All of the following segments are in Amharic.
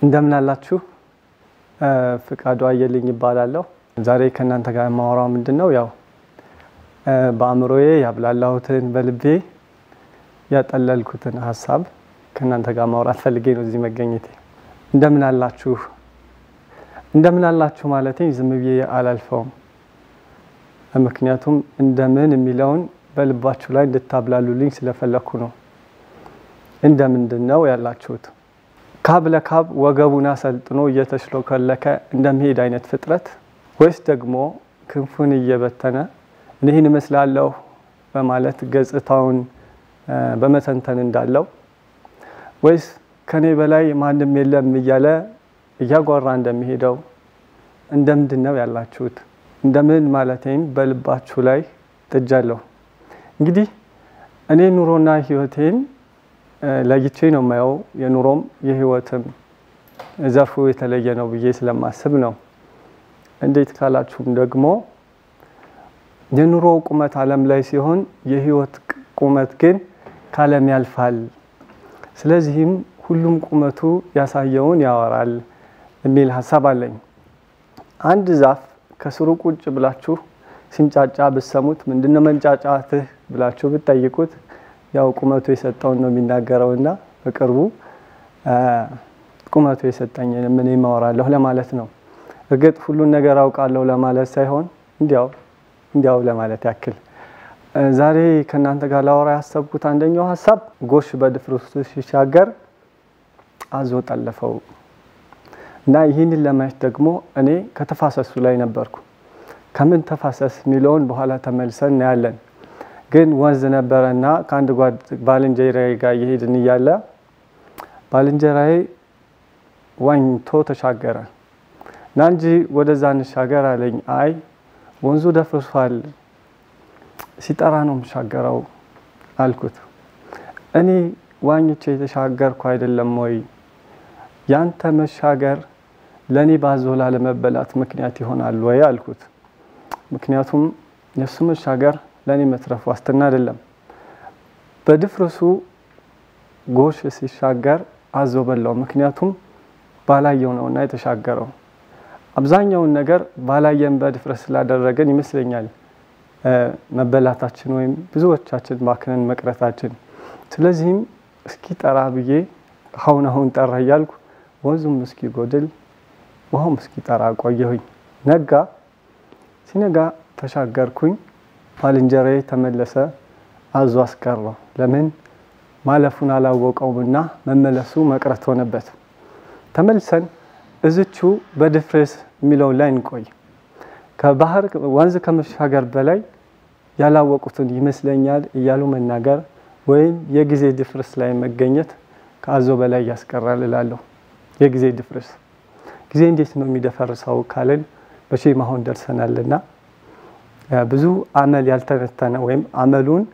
እንደምን አላችሁ ፍቃዱ አየልኝ ይባላልው ዛሬ ከናንተ ጋር ማወራው ምንድነው ያው በአእምሮዬ ያብላላሁትን በልቤ ያጠለልኩትን ሐሳብ ከናንተ ጋር ማውራት ፈልጌ ነው እዚህ መገኘቴ እንደምን አላችሁ ማለቴ ዝም ብዬ አላልፈውም ምክንያቱም እንደምን የሚለውን በልባችሁ ላይ እንድታብላሉልኝ ስለፈለኩ ነው እንደምንድነው ያላችሁት ካብ ለካብ ወገቡና ሰልጥኖ እየተሽሎከለከ እንደሚሄድ አይነት ፍጥረት ወይስ ደግሞ ክንፉን እየበተነ እነዚህን መስላለው በማለት ገጽታውን በመተንተን እንዳለው ወይስ ከኔ በላይ ማንንም የለም እያለ እያጓራ እንደሚሄደው እንደምንድነው ያላችሁት እንደምን ማለቴን በልባችሁ ላይ ተጃለው እንግዲህ እኔ ኑሮና ህይወቴን ለይቼ ነው ማየው የኑሮም የህይወትም ዘርፉ የተለየ ነው ብዬ ስለማስብ ነው እንዴት ካላችሁም ደግሞ የኑሮ ቁመት ዓለም ላይ ሲሆን የህይወት ቁመት ግን ካለም ያልፋል ስለዚህም ሁሉም ቁመቱ ያሳየውን ያወራል የሚል ሐሳብ አለኝ አንድ ዛፍ ከስሩ ቁጭ ብላችሁ ሲንጫጫ በሰሙት ምንድነው መንጫጫትህ ብላችሁ ብትጠይቁት ያው ቁመቱ የሰጠውን ነው የሚናገረውና በቅርቡ ቁመቱ የሰጠኝን ምን ይማወራለሁ ለማለት ነው እርግጥ ሁሉን ነገር አውቃለሁ ለማለት ሳይሆን እንዲያው ለማለት ያክል ዛሬ ከናንተ ጋር ላወራ ያሰብኩት አንደኛው ሐሳብ ጎሽ በድፍረቱ ሲሻገር አዞ ጠለፈው እና ይህንን ለማየት ደግሞ እኔ ከተፋሰሱ ላይ ነበርኩ ከምን ተፋሰስ ሚሊዮን በኋላ ተመልሰን ያለን ግን ወንዝ ነበርና ካንድ ጓድ ባልንጀራዬ ጋር ይሄድን ይያለ ባልንጀራዬ ዋኝቶ ተሻገረ ናንጂ ወደዛ እንሻገር አለኝ አይ ወንዙ ደፍርሷል ሲጠራ ነው መሻገራው አልኩት እኔ ዋኝቼ ተሻገርኩ አይደለም ወይ ያንተ መሻገር ለኔ ባዞላ ለመበላት ምክንያት ይሆናል ወይ አልኩት ምክንያቱም የሱ መሻገር ለኔ መትረፍ ዋስትና አይደለም በድፍረሱ ጎሽ ሲሻገር አዞ በላው ምክንያቱም ባላየው ነውና የተሻገረው አብዛኛው ነገር ባላየን በድፍረስ ስላደረገን ይመስለኛል መበላታችን ወይም ብዙዎቻችን ማከነን መቅረታችን ስለዚህም እስኪ ጠራ ብዬ አሁን ጠራ ይያልኩ ወንዙም እስኪ ጎድል ወሃም እስኪ ጠራ ቆየሁኝ ነጋ ሲነጋ ተሻገርኩኝ ባልንጀራዬ ተመለሰ አዞ አስቀረው ለምን ማለፉን አላወቀውምና መመለሱ መቅረት ሆነበት ተመልሰን እዝቹ በድፍረስ ሚለው ላይ እንቆይ ከባህር ወንዝ ከመሻገር በላይ ያላወቁትን ይመስለኛል እያሉ መናገር ወይም የጊዜ ድፍረስ ላይ መገኘት ከአዞ በላይ ያስቀራል እላለሁ የጊዜ ድፍረስ ጊዜ እንዴት ነው የሚደፈርሰው ካለን በሺህ ማሆን ደርሰናልና ብዙ አመል ያልተነተነ ወይም አመሉን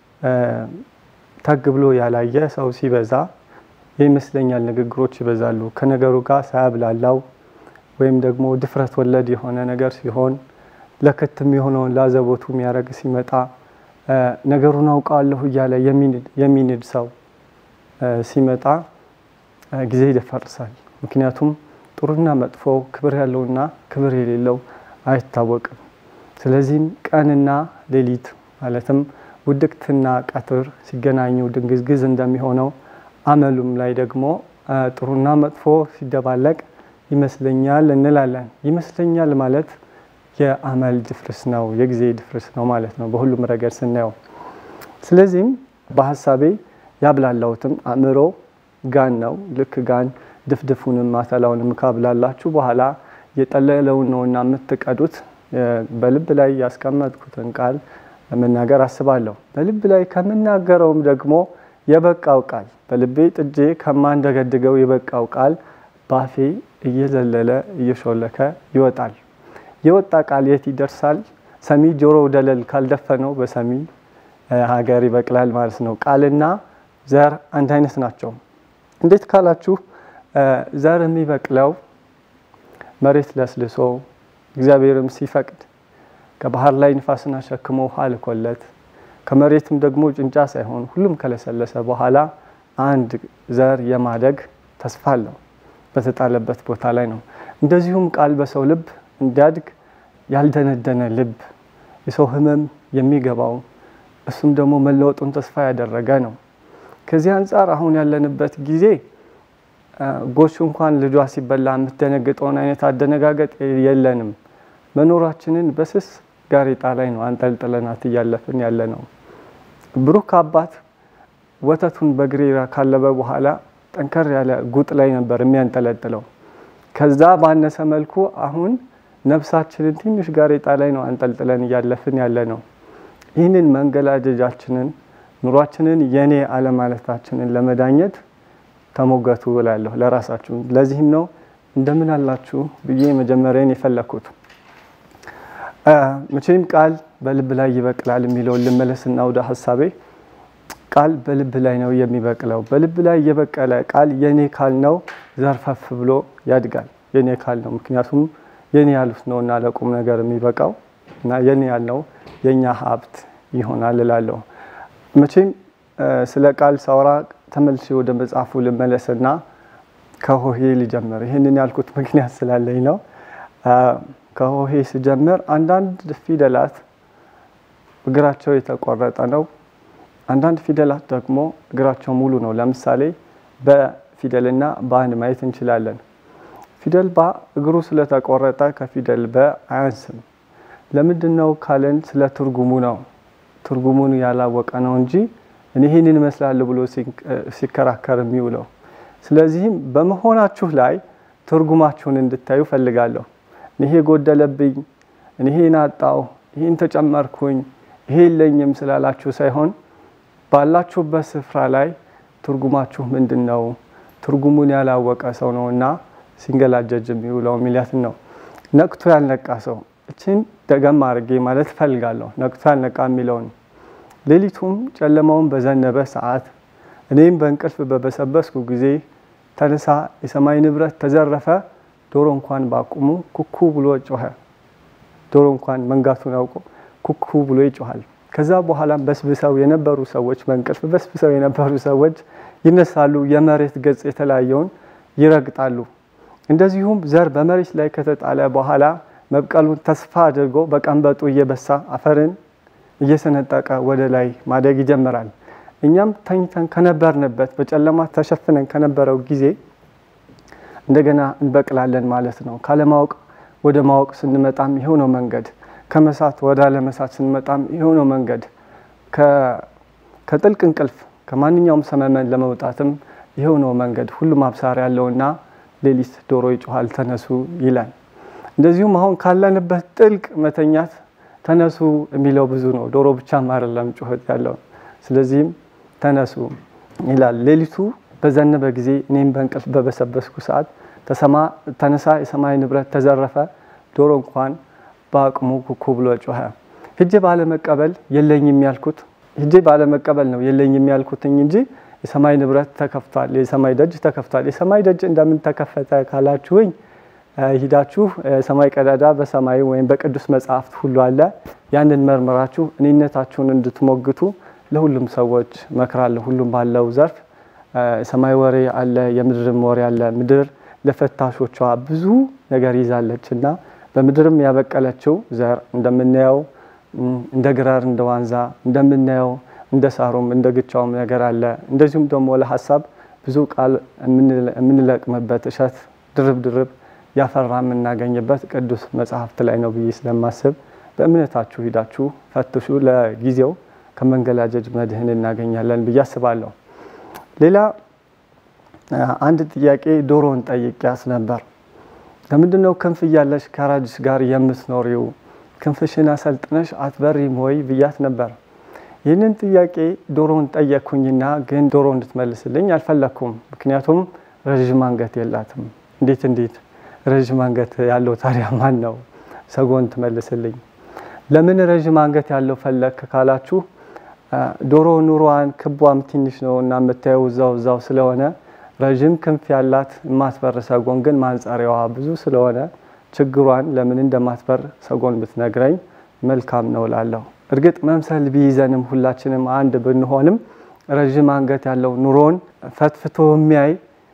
ተግብሎ ያላየ ሰው ሲበዛ ይመስለኛል ንግግሮች ይበዛሉ ከነገሩ ጋር ሳያብላላው ወይም ደግሞ ድፍረት ወለድ የሆነ ነገር ሲሆን ለከተም የሆነውን ላዘቦቱ የሚያረግ ሲመጣ ነገሩን አውቃለሁ ይያለ የሚንድ ሰው ሲመጣ ጊዜ ይደፈርሳል ምክንያቱም ጥሩና መጥፎ ክብር ያለውና ክብር የሌለው አይታወቅም ስለዚህም ቀንና ሌሊት ማለትም ውድቅትና ቀትር ሲገናኙ ድንግዝግዝ እንደሚሆነው አመሉም ላይ ደግሞ ጥሩና መጥፎ ሲደባለቅ ይመስለኛል እንላለን ይመስለኛል ማለት የአመል ድፍርስ ነው የጊዜ ድፍርስ ነው ማለት ነው በሁሉም ረገድ ስናየው ስለዚህም በሐሳቤ ያብላላውትም አእምሮ ጋን ነው ልክ ጋን ድፍድፉንም ማተላውንም ካብላላችሁ በኋላ የጠለለው ነውና መተቀዱት በልብ ላይ ያስቀመጥኩትን ቃል ለመናገር አስባለሁ በልብ ላይ ከመናገረውም ደግሞ የበቃው ቃል በልቤ ጥጄ ከማንደገድገው የበቃው ቃል ባፌ እየዘለለ እየሾለከ ይወጣል የወጣ ቃል የት ይደርሳል ሰሚ ጆሮ ደለል ካልደፈነው በሰሚ ሀገር ይበቅላል ማለት ነው ቃልና ዘር አንድ አይነት ናቸው እንዴት ካላችሁ ዘር የሚበቅለው መሬት ለስልሶ እግዚአብሔርም ሲፈቅድ ከባህር ላይ ንፋስና ሸክሞ ሐልቆለት ከመሬትም ደግሞ ጭንጫ ሳይሆን ሁሉም ከለሰለሰ በኋላ አንድ ዘር የማደግ ተስፋ አለው በተጣለበት ቦታ ላይ ነው። እንደዚሁም ቃል በሰው ልብ እንዲያድግ ያልደነደነ ልብ የሰው ህመም የሚገባው እሱም ደግሞ መለወጡን ተስፋ ያደረገ ነው። ከዚህ አንፃር አሁን ያለንበት ጊዜ ጎሽ እንኳን ልጇ ሲበላ የምትደነግጠውን አይነት አደነጋገጥ የለንም። መኖራችንን በስስ ጋሬጣ ላይ ነው አንጠልጥለናት እያለፍን ያለ ነው። ብሩክ አባት ወተቱን በግሬራ ካለበ በኋላ ጠንከር ያለ ጉጥ ላይ ነበር የሚያንጠለጥለው። ከዛ ባነሰ መልኩ አሁን ነፍሳችንን ትንሽ ጋሬጣ ላይ ነው አንጠልጥለን እያለፍን ያለ ነው። ይህንን መንገላጀጃችንን ኑሯችንን የኔ አለማለታችንን ለመዳኘት ተሞገቱ እላለሁ ለራሳችሁ። ለዚህም ነው እንደምን አላችሁ ብዬ መጀመሪያን የፈለኩት። መቼም ቃል በልብ ላይ ይበቅላል የሚለው ልመለስና ወደ ሐሳቤ። ቃል በልብ ላይ ነው የሚበቅለው። በልብ ላይ የበቀለ ቃል የኔ ቃል ነው ዘርፈፍ ብሎ ያድጋል። የኔ ቃል ነው ምክንያቱም የኔ ያሉት ነውና ለቁም ነገር የሚበቃው እና የኔ ያለው የኛ ሀብት ይሆናል እላለሁ። መቼም ስለ ቃል ሳወራ ተመልሼ ወደ መጽሐፉ ልመለስና ከሆሄ ልጀምር። ይሄንን ያልኩት ምክንያት ስላለኝ ነው። ከሆሄ ስጀምር አንዳንድ ፊደላት እግራቸው የተቆረጠ ነው። አንዳንድ ፊደላት ደግሞ እግራቸው ሙሉ ነው። ለምሳሌ በፊደልና ባን ማየት እንችላለን። ፊደል ባ እግሩ ስለተቆረጠ ከፊደል በ አያንስም። ለምንድነው ካለን ስለ ትርጉሙ ነው። ትርጉሙን ያላወቀ ነው እንጂ እኔ ይሄንን መስላለሁ ብሎ ሲከራከር የሚውለው። ስለዚህም በመሆናችሁ ላይ ትርጉማችሁን እንድታዩ ፈልጋለሁ። ይሄ ጎደለብኝ፣ ይሄን አጣው፣ ይሄን ተጨመርኩኝ፣ ይሄ የለኝም ስላላችሁ ሳይሆን ባላችሁበት ስፍራ ላይ ትርጉማችሁ ምንድነው? ትርጉሙን ያላወቀ ሰው ነውና ሲንገላጀጅ የሚውለው ሚሊያት ነው። ነቅቶ ያልነቃ ሰው እቺን ደገም አድርጌ ማለት ፈልጋለሁ። ነቅቶ ያልነቃ የሚለውን ሌሊቱም ጨለማውን በዘነበ ሰዓት እኔም በእንቅልፍ በበሰበስኩ ጊዜ ተነሳ የሰማይ ንብረት ተዘረፈ፣ ዶሮ እንኳን ባቁሙ ኩኩ ብሎ ጮኸ። ዶሮ እንኳን መንጋቱን አውቆ ኩኩ ብሎ ይጮሃል። ከዛ በኋላም በስብሰው የነበሩ ሰዎች በእንቅልፍ በስብሰው የነበሩ ሰዎች ይነሳሉ፣ የመሬት ገጽ የተለያየውን ይረግጣሉ። እንደዚሁም ዘር በመሬት ላይ ከተጣለ በኋላ መብቀሉን ተስፋ አድርጎ በቀንበጡ እየበሳ አፈርን እየሰነጠቀ ወደ ላይ ማደግ ይጀምራል። እኛም ተኝተን ከነበርንበት በጨለማ ተሸፍነን ከነበረው ጊዜ እንደገና እንበቅላለን ማለት ነው። ካለማወቅ ወደ ማወቅ ስንመጣም ይሄው ነው መንገድ። ከመሳት ወደ አለመሳት ስንመጣም ይሄው ነው መንገድ። ከጥልቅ እንቅልፍ ከማንኛውም ሰመመን ለመውጣትም ይሄው ነው መንገድ። ሁሉም አብሳር ያለውና ሌሊት ዶሮ ይጮሃል ተነሱ ይላል። እንደዚሁም አሁን ካለንበት ጥልቅ መተኛት ተነሱ የሚለው ብዙ ነው። ዶሮ ብቻም አይደለም ጩኸት ያለው። ስለዚህም ተነሱ ይላል። ሌሊቱ በዘነበ ጊዜ እኔም በእንቅልፍ በበሰበስኩ ሰዓት ተነሳ የሰማይ ንብረት ተዘረፈ፣ ዶሮ እንኳን በአቅሙ ኩኩ ብሎ ጮኸ። ሂጄ ባለመቀበል የለኝም ያልኩት ሂጄ ባለመቀበል ነው የለኝም ያልኩትኝ እንጂ የሰማይ ንብረት ተከፍቷል፣ የሰማይ ደጅ ተከፍቷል። የሰማይ ደጅ እንደምን ተከፈተ ካላችሁኝ ሂዳችሁ ሰማይ ቀዳዳ በሰማይ ወይም በቅዱስ መጽሐፍት ሁሉ አለ። ያንን መርመራችሁ እኔነታችሁን እንድትሞግቱ ለሁሉም ሰዎች መክራለሁ። ሁሉም ባለው ዘርፍ ሰማይ ወሬ አለ፣ የምድርም ወሬ አለ። ምድር ለፈታሾቿ ብዙ ነገር ይዛለችና በምድርም ያበቀለችው ዘር እንደምናየው እንደ ግራር እንደ ዋንዛ እንደምናየው እንደ ሳሩም እንደ ግቻውም ነገር አለ። እንደዚሁም ደግሞ ለሐሳብ ብዙ ቃል የምንለቅምበት እሸት ድርብ ያፈራም እናገኝበት ቅዱስ መጽሐፍት ላይ ነው ብዬ ስለማስብ በእምነታችሁ ሂዳችሁ ፈትሹ። ለጊዜው ከመንገላጀጅ መድህን እናገኛለን ብዬ አስባለሁ። ሌላ አንድ ጥያቄ ዶሮን ጠይቄያስ ነበር። ለምንድነው ክንፍ ያለሽ ከራጅሽ ጋር የምትኖሪው? ክንፍሽን አሰልጥነሽ አትበሪም ወይ ብያት ነበር። ይህንን ጥያቄ ዶሮን ጠየቅኩኝና ግን ዶሮ እንድትመልስልኝ አልፈለኩም። ምክንያቱም ረጅም አንገት የላትም። እንዴት ረጅም አንገት ያለው ታዲያ ማን ነው? ሰጎን ትመልስልኝ። ለምን ረጅም አንገት ያለው ፈለክ ካላችሁ ዶሮ ኑሯን ክቧም ትንሽ ነውና የምታየው እዛው ስለሆነ ረጅም ክንፍ ያላት ማትበር ሰጎን ግን ማንጻሪያዋ ብዙ ስለሆነ ችግሯን ለምን እንደማትበር ሰጎን ብትነግረኝ መልካም ነው እላለሁ። እርግጥ መምሰል ቢይዘንም ሁላችንም አንድ ብንሆንም ረጅም አንገት ያለው ኑሮን ፈትፍቶ የሚያይ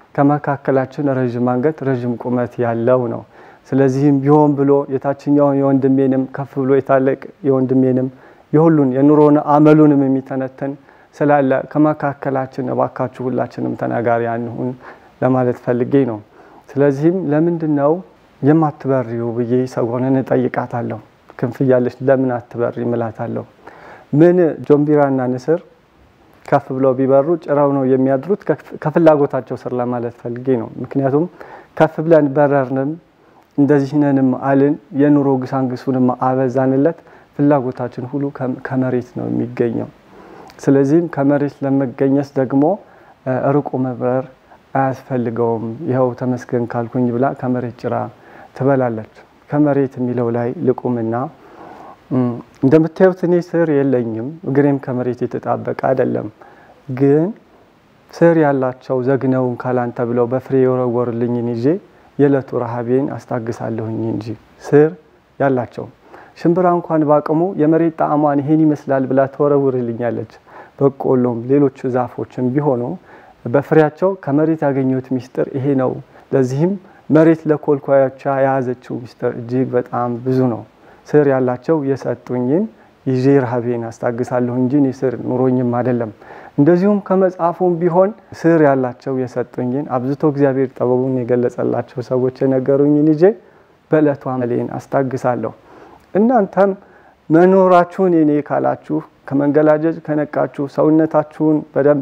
ከመካከላችን ረጅም አንገት ረጅም ቁመት ያለው ነው። ስለዚህም ቢሆን ብሎ የታችኛውን የወንድሜንም ከፍ ብሎ የታለቅ የወንድሜንም የሁሉን የኑሮን አመሉንም የሚተነተን ስላለ ከመካከላችን እባካችሁ ሁላችንም ተናጋሪ አንሁን ለማለት ፈልጌ ነው። ስለዚህም ለምንድነው የማትበሪው ብዬ ሰጎንን እጠይቃታለሁ። ክንፍ ያለሽ ለምን አትበሪ እላታለሁ። ምን ጆምቢራና ንስር ከፍ ብለው ቢበሩ ጭራው ነው የሚያድሩት ከፍላጎታቸው ስር ለማለት ፈልጌ ነው። ምክንያቱም ከፍ ብለን በረርንም እንደዚህ ነንም አልን የኑሮ ግሳንግሱንም አበዛንለት ፍላጎታችን ሁሉ ከመሬት ነው የሚገኘው። ስለዚህም ከመሬት ለመገኘስ ደግሞ ርቆ መብረር አያስፈልገውም። ይሄው ተመስገን ካልኩኝ ብላ ከመሬት ጭራ ትበላለች። ከመሬት የሚለው ላይ ልቁምና እንደምታዩት እኔ ስር የለኝም እግሬም ከመሬት የተጣበቀ አይደለም። ግን ስር ያላቸው ዘግነውን ካላንተ ብለው በፍሬ የወረወሩልኝን ይዤ የዕለቱ ረሃቤን አስታግሳለሁኝ እንጂ ስር ያላቸው ሽምብራ እንኳን ባቅሙ የመሬት ጣዕሟን ይሄን ይመስላል ብላ ተወረውርልኛለች። በቆሎም ሌሎች ዛፎችም ቢሆኑ በፍሬያቸው ከመሬት ያገኙት ሚስጥር ይሄ ነው። ለዚህም መሬት ለኮልኳያቻ ያዘችው ሚስጥር እጅግ በጣም ብዙ ነው። ስር ያላቸው የሰጡኝን ይዤ ረሃቤን አስታግሳለሁ እንጂ ስር ኑሮኝም አይደለም። እንደዚሁም ከመጽሐፉም ቢሆን ስር ያላቸው የሰጡኝን አብዝቶ እግዚአብሔር ጥበቡን የገለጸላቸው ሰዎች የነገሩኝን ይዤ በዕለቱ አመሌን አስታግሳለሁ። እናንተም መኖራችሁን እኔ ካላችሁ ከመንገላጀጅ ከነቃችሁ ሰውነታችሁን በደንብ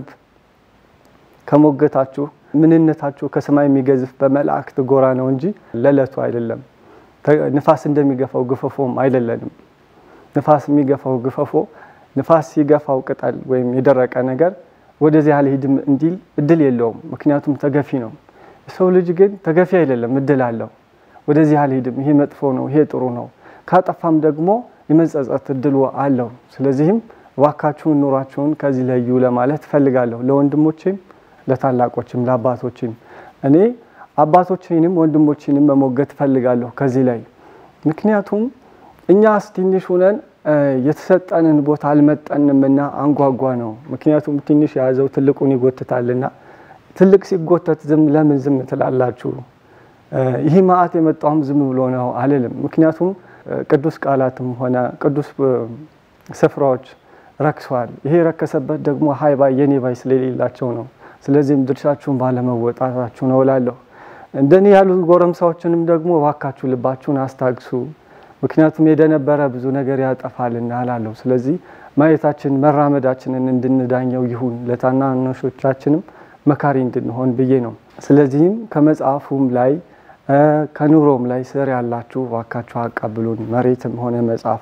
ከሞገታችሁ ምንነታችሁ ከሰማይ የሚገዝፍ በመላእክት ጎራ ነው እንጂ ለዕለቱ አይደለም። ንፋስ እንደሚገፋው ግፈፎም አይደለንም። ንፋስ የሚገፋው ግፈፎ ንፋስ ሲገፋው ቅጠል ወይም የደረቀ ነገር ወደዚህ አልሄድም እንዲል እድል የለውም። ምክንያቱም ተገፊ ነው። ሰው ልጅ ግን ተገፊ አይደለም፣ እድል አለው። ወደዚህ አልሄድም ይሄ መጥፎ ነው ይሄ ጥሩ ነው ካጠፋም ደግሞ የመጸጸት እድሉ አለው። ስለዚህም ዋካችሁን ኑራችሁን ከዚህ ለዩ ለማለት ፈልጋለሁ። ለወንድሞቼም ለታላቆችም ለአባቶችም እኔ አባቶቼንም ወንድሞቼንም መሞገት ፈልጋለሁ ከዚህ ላይ። ምክንያቱም እኛ ትንሽ ሆነን የተሰጠንን ቦታ አልመጠንምና አንጓጓ ነው። ምክንያቱም ትንሽ ያዘው ትልቁን ይጎትታልና ትልቅ ሲጎተት ለምን ዝም ትላላችሁ? ይሄ ማአት የመጣውም ዝም ብሎ ነው አልልም። ምክንያቱም ቅዱስ ቃላትም ሆነ ቅዱስ ስፍራዎች ረክሷል። ይሄ ረከሰበት ደግሞ ሃይባይ የኔባይ ስለሌላቸው ነው። ስለዚህም ድርሻችሁን ባለመወጣታችሁ ነው እላለሁ። እንደኔ ያሉ ጎረምሳዎችንም ደግሞ ዋካችሁ ልባችሁን አስታግሱ። ምክንያቱም የደነበረ ብዙ ነገር ያጠፋልና አላለሁ። ስለዚህ ማየታችን መራመዳችንን እንድንዳኘው ይሁን ለታናናሾቻችንም መካሪ እንድንሆን ብዬ ነው። ስለዚህም ከመጽሐፉም ላይ ከኑሮም ላይ ስር ያላችሁ ዋካችሁ አቀብሉን። መሬትም ሆነ መጽሐፉ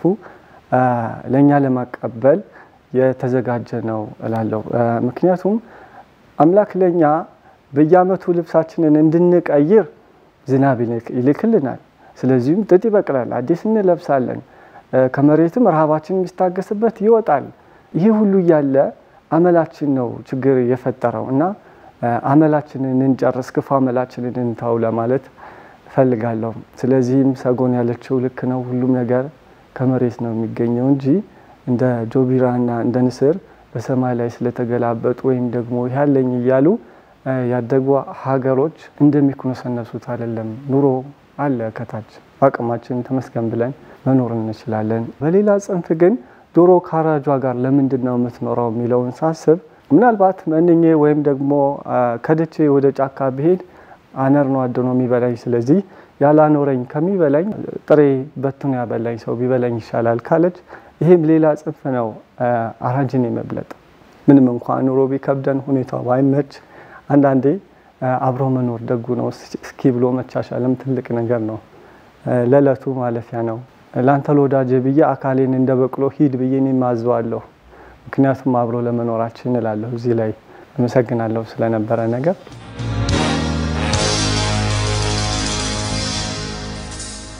ለኛ ለማቀበል የተዘጋጀ ነው እላለሁ። ምክንያቱም አምላክ ለኛ በየአመቱ ልብሳችንን እንድንቀይር ዝናብ ይልክልናል። ስለዚህም ጥጥ ይበቅላል፣ አዲስ እንለብሳለን። ከመሬትም ረሃባችን የሚስታገስበት ይወጣል። ይሄ ሁሉ ያለ አመላችን ነው ችግር የፈጠረው እና አመላችንን እንጨርስ ክፉ አመላችንን እንተው ለማለት ፈልጋለሁ። ስለዚህም ሰጎን ያለችው ልክ ነው። ሁሉም ነገር ከመሬት ነው የሚገኘው እንጂ እንደ ጆቢራና እንደ ንስር በሰማይ ላይ ስለተገላበጡ ወይም ደግሞ ያለኝ ይያሉ ያደጉ ሀገሮች እንደሚኩነሰነሱት አይደለም። ኑሮ አለ ከታች አቅማችን ተመስገን ብለን መኖር እንችላለን። በሌላ ጽንፍ ግን ዶሮ ካራጇ ጋር ለምንድነው የምትኖረው የሚለውን ሳስብ ምናልባት መንኜ ወይም ደግሞ ከድቼ ወደ ጫካ ብሄድ አነር ነው አድኖ የሚበላኝ። ስለዚህ ያላኖረኝ ከሚበላኝ ጥሬ በትኖ ያበላኝ ሰው ቢበላኝ ይሻላል ካለች ይሄም ሌላ ጽንፍ ነው። አራጅን የመብለጥ ምንም እንኳን ኑሮ ቢከብደን ሁኔታው ባይመች አንዳንዴ አብሮ መኖር ደጉ ነው። እስኪ ብሎ መቻሻልም ትልቅ ነገር ነው። ለለቱ ማለፊያ ነው። ላንተ ለወዳጄ ብዬ አካሌን እንደበቅሎ ሂድ ብዬ እኔም አዝዋለሁ። ምክንያቱም አብሮ ለመኖራችን እላለሁ። እዚህ ላይ አመሰግናለሁ ስለነበረ ነገር።